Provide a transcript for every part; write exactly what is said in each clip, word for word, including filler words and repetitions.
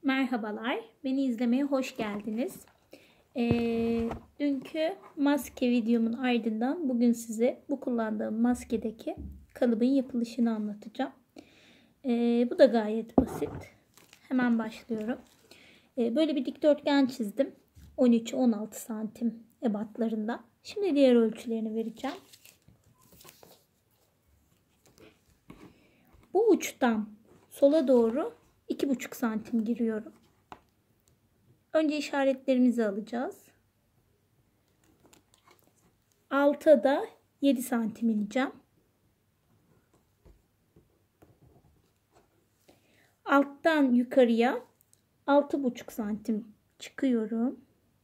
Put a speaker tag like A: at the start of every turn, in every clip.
A: Merhabalar, beni izlemeye hoş geldiniz. Ee, dünkü maske videomun ardından bugün size bu kullandığım maskedeki kalıbın yapılışını anlatacağım. Ee, bu da gayet basit. Hemen başlıyorum. Ee, böyle bir dikdörtgen çizdim. on üç on altı santim ebatlarında. Şimdi diğer ölçülerini vereceğim. Bu uçtan sola doğru iki buçuk santim giriyorum. Önce işaretlerimizi alacağız. Alta da yedi santim ineceğim. Alttan yukarıya altı buçuk santim çıkıyorum.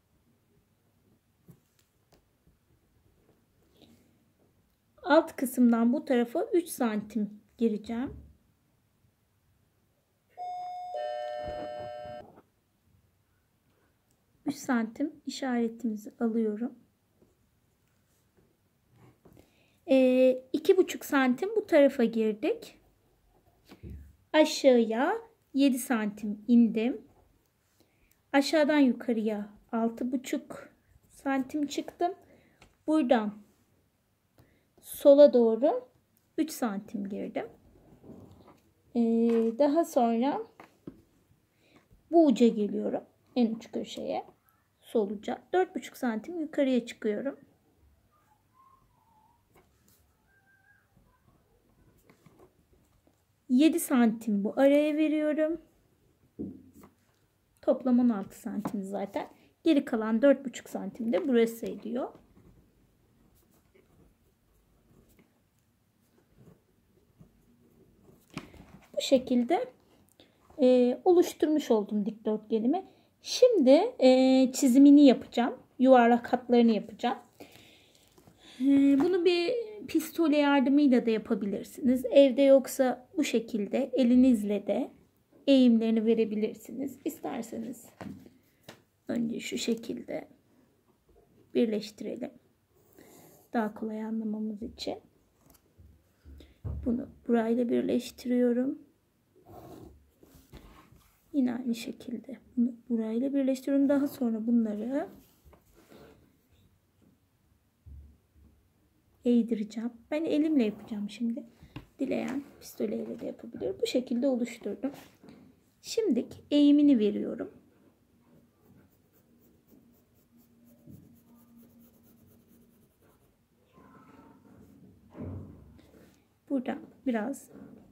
A: Alt kısımdan bu tarafa üç santim gireceğim. üç santim işaretimizi alıyorum. Ee, iki buçuk santim bu tarafa girdik. Aşağıya yedi santim indim. Aşağıdan yukarıya altı buçuk santim çıktım. Buradan sola doğru üç santim girdim. Ee, daha sonra bu uca geliyorum. En uç köşeye. Sol uca. dört buçuk santim yukarıya çıkıyorum. yedi santim bu araya veriyorum. Toplam on altı santim zaten. Geri kalan dört buçuk santim de burası ediyor. Bu şekilde e, oluşturmuş oldum dikdörtgenimi. Şimdi e, çizimini yapacağım. Yuvarlak hatlarını yapacağım. E, bunu bir pistole yardımıyla da yapabilirsiniz. Evde yoksa bu şekilde elinizle de eğimlerini verebilirsiniz. İsterseniz önce şu şekilde birleştirelim. Daha kolay anlamamız için. Bunu burayla birleştiriyorum. Yine aynı şekilde bunu burayla birleştiriyorum. Daha sonra bunları eğdireceğim. Ben elimle yapacağım şimdi. Dileyen pistoleyle de yapabilir. Bu şekilde oluşturdum. Şimdi eğimini veriyorum. Buradan biraz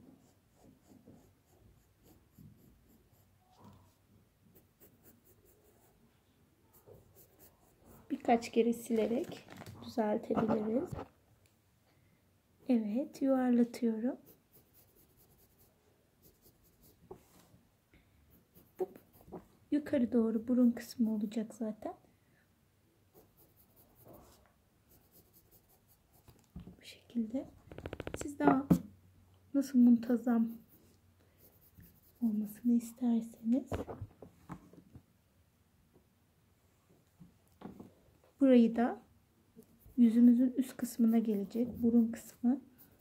A: birkaç kere silerek düzeltebiliriz. Evet, yuvarlatıyorum. Bu yukarı doğru burun kısmı olacak zaten. Bu şekilde. Siz daha nasıl muntazam olmasını isterseniz burayı da yüzümüzün üst kısmına gelecek burun kısmı.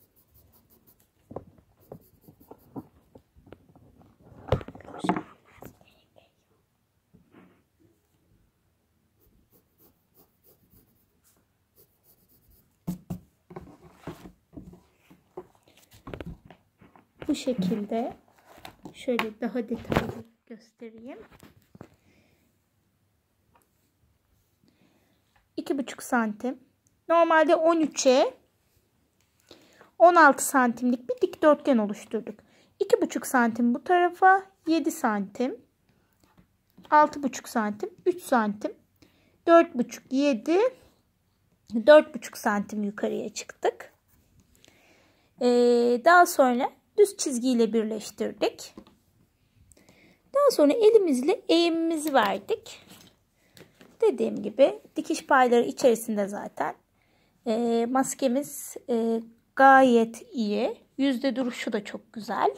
A: Bu şekilde şöyle daha detaylı göstereyim. iki buçuk santim. Normalde on üçe on altı santimlik bir dikdörtgen oluşturduk. iki buçuk santim bu tarafa, yedi santim, altı buçuk santim, üç santim, dört buçuk, yedi, dört buçuk santim yukarıya çıktık. Ee, daha sonra düz çizgiyle birleştirdik. Daha sonra elimizle eğimimizi verdik. Dediğim gibi dikiş payları içerisinde zaten. E, maskemiz e, gayet iyi. Yüzde duruşu da çok güzel.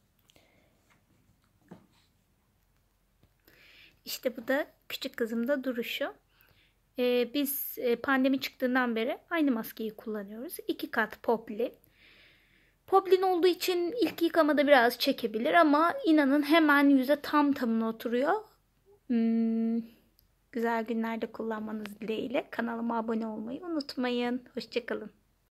A: İşte bu da küçük kızımda duruşu. E, biz e, pandemi çıktığından beri aynı maskeyi kullanıyoruz. İki kat popli. Poplin olduğu için ilk yıkamada biraz çekebilir ama inanın hemen yüze tam tamına oturuyor. Hmm, güzel günlerde kullanmanız dileğiyle. Kanalıma abone olmayı unutmayın. Hoşça kalın.